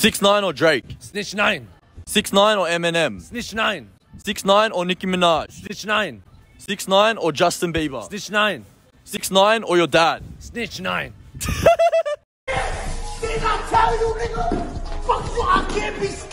6ix9ine or Drake? Snitch 9. 6ix9ine or Eminem? Snitch 9. 6ix9ine or Nicki Minaj? Snitch 9. 6ix9ine or Justin Bieber? Snitch 9. 6ix9ine or your dad? Snitch 9. Did I tell you, nigga? Fuck you, I can't be